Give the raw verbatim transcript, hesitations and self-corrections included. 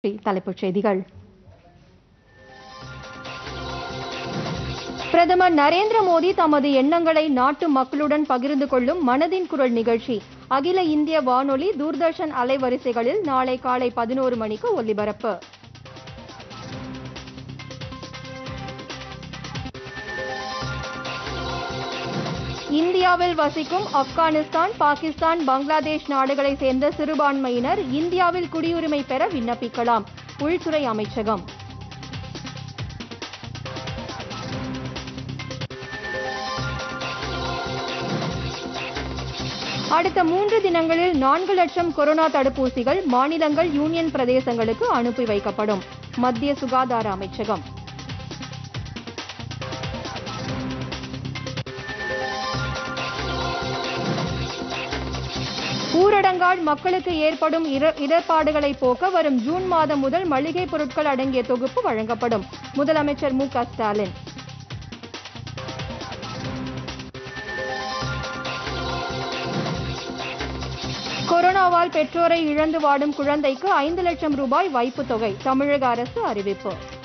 தலைப்புச் செய்திகள். பிரதமர் நரேந்திர மோடி தமது எண்ணங்களை நாட்டு மக்களுடன் பகிர்ந்து கொள்ளும் மனதின் குரல் நிகழ்ச்சி அகில இந்திய வானொலி தூர்தர்ஷன் அலைவரிசைகளில் நாளை காலை பதினோரு மணிக்கு ஒலிபரப்பு. இந்தியாவில் வசிக்கும் ஆப்கானிஸ்தான், பாகிஸ்தான், பங்களாதேஷ் நாடுகளை சேர்ந்த சிறுபான்மையினர் இந்தியாவில் குடியுரிமை பெற விண்ணப்பிக்கலாம். உள்துறை அமைச்சகம். அடுத்த மூன்று தினங்களில் நான்கு லட்சம் கொரோனா தடுப்பூசிகள் மாநிலங்கள், யூனியன் பிரதேசங்களுக்கு அனுப்பி வைக்கப்படும். மத்திய சுகாதார அமைச்சகம். ஊரடங்கால் மக்களுக்கு ஏற்படும் இடர்பாடுகளை போக்க வரும் ஜூன் மாதம் முதல் மளிகை பொருட்கள் அடங்கிய தொகுப்பு வழங்கப்படும். முதலமைச்சர் மு க ஸ்டாலின். கொரோனாவால் பெற்றோரை இழந்து வாடும் குழந்தைக்கு ஐந்து லட்சம் ரூபாய் வைப்புத் தொகை தமிழக அரசு அறிவிப்பு.